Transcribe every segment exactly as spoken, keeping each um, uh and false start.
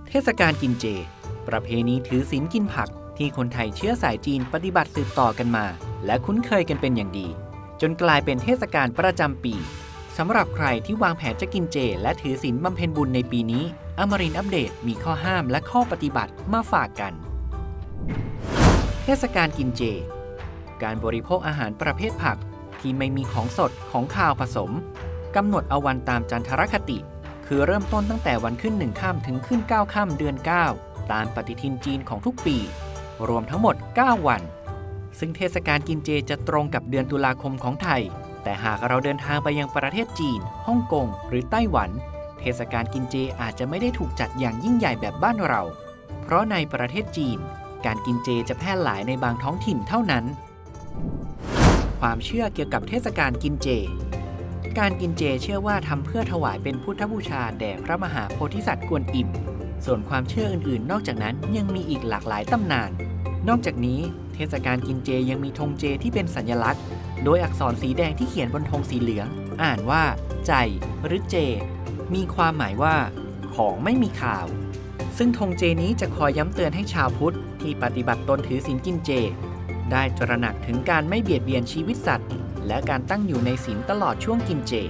เทศกาลกินเจประเพณีถือศีลกินผักที่คนไทยเชื้อสายจีนปฏิบัติสืบต่อกันมาและคุ้นเคยกันเป็นอย่างดีจนกลายเป็นเทศกาลประจำปีสำหรับใครที่วางแผนจะกินเจและถือศีลบำเพ็ญบุญในปีนี้อมรินทร์อัปเดตมีข้อห้ามและข้อปฏิบัติมาฝากกันเทศกาลกินเจการบริโภคอาหารประเภทผักที่ไม่มีของสดของคาวผสมกำหนดเอาวันตามจันทรคติคือเริ่มต้นตั้งแต่วันขึ้นหนึ่งค่ำถึงขึ้นเก้าค่ำเดือนเก้าตามปฏิทินจีนของทุกปีรวมทั้งหมดเก้าวันซึ่งเทศกาลกินเจจะตรงกับเดือนตุลาคมของไทยแต่หากเราเดินทางไปยังประเทศจีนฮ่องกงหรือไต้หวันเทศกาลกินเจอาจจะไม่ได้ถูกจัดอย่างยิ่งใหญ่แบบบ้านเราเพราะในประเทศจีนการกินเจจะแพร่หลายในบางท้องถิ่นเท่านั้นความเชื่อเกี่ยวกับเทศกาลกินเจการกินเจเชื่อว่าทำเพื่อถวายเป็นพุทธบูชาแด่พระมหาโพธิสัตว์กวนอิมส่วนความเชื่ออื่นๆนอกจากนั้นยังมีอีกหลากหลายตำนานนอกจากนี้เทศกาลกินเจยังมีธงเจที่เป็นสัญลักษณ์โดยอักษรสีแดงที่เขียนบนธงสีเหลืองอ่านว่าใจหรือเจมีความหมายว่าของไม่มีข่าวซึ่งธงเจนี้จะคอยย้ำเตือนให้ชาวพุทธที่ปฏิบัติตนถือศีลกินเจได้ตระหนักถึงการไม่เบียดเบียนชีวิตสัตว์และการตั้งอยู่ในศีลตลอดช่วงกินเจ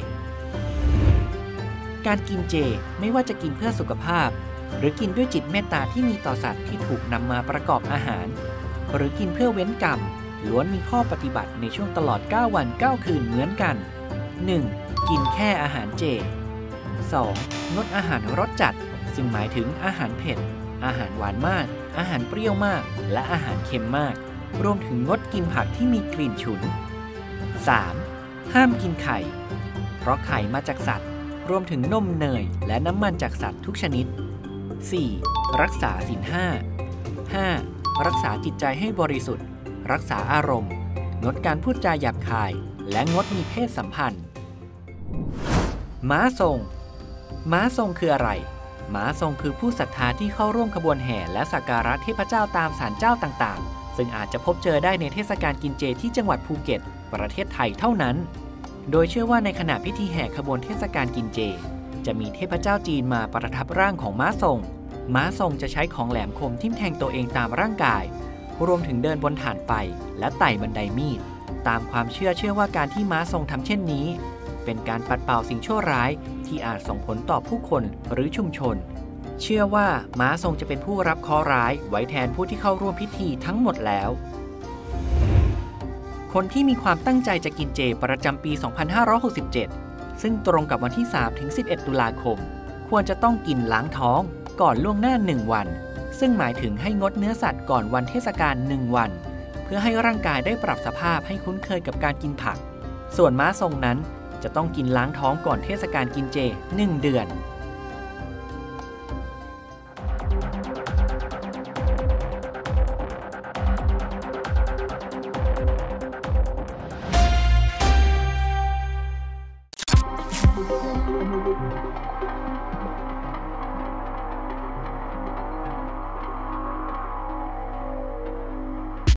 การกินเจไม่ว่าจะกินเพื่อสุขภาพหรือกินด้วยจิตเมตตาที่มีต่อสัตว์ที่ถูกนำมาประกอบอาหารหรือกินเพื่อเว้นกรรมล้วนมีข้อปฏิบัติในช่วงตลอดเก้าวันเก้าคืนเหมือนกัน หนึ่ง. กินแค่อาหารเจ สอง. งดอาหารรสจัดซึ่งหมายถึงอาหารเผ็ดอาหารหวานมากอาหารเปรี้ยวมากและอาหารเค็มมากรวมถึงงดกินผักที่มีกลิ่นฉุน สาม. ห้ามกินไข่เพราะไข่มาจากสัตว์รวมถึงนมเนยและน้ำมันจากสัตว์ทุกชนิด สี่. รักษาศีลห้า ห้า. รักษาจิตใจให้บริสุทธิ์รักษาอารมณ์งดการพูดจาหยาบคายและงดมีเพศสัมพันธ์ม้าทรงม้าทรงคืออะไรม้าทรงคือผู้ศรัทธาที่เข้าร่วมขบวนแห่และสักการะเทพเจ้าตามศาลเจ้าต่างๆซึ่งอาจจะพบเจอได้ในเทศกาลกินเจที่จังหวัดภูเก็ตประเทศไทยเท่านั้นโดยเชื่อว่าในขณะพิธีแห่ขบวนเทศกาลกินเจจะมีเทพเจ้าจีนมาประทับร่างของม้าทรงม้าทรงจะใช้ของแหลมคมทิ่มแทงตัวเองตามร่างกายรวมถึงเดินบนฐานไฟและไต่บันไดมีดตามความเชื่อเชื่อว่าการที่ม้าทรงทำเช่นนี้เป็นการปัดเป่าสิ่งชั่วร้ายที่อาจส่งผลต่อผู้คนหรือชุมชนเชื่อว่าม้าทรงจะเป็นผู้รับเคราะห์ร้ายไว้แทนผู้ที่เข้าร่วมพิธีทั้งหมดแล้วคนที่มีความตั้งใจจะกินเจประจำปี สองพันห้าร้อยหกสิบเจ็ด ซึ่งตรงกับวันที่ สามถึงสิบเอ็ด ตุลาคมควรจะต้องกินล้างท้องก่อนล่วงหน้าหนึ่งวันซึ่งหมายถึงให้งดเนื้อสัตว์ก่อนวันเทศกาลหนึ่งวันเพื่อให้ร่างกายได้ปรับสภาพให้คุ้นเคยกับการกินผักส่วนม้าทรงนั้นจะต้องกินล้างท้องก่อนเทศกาลกินเจหนึ่งเดือน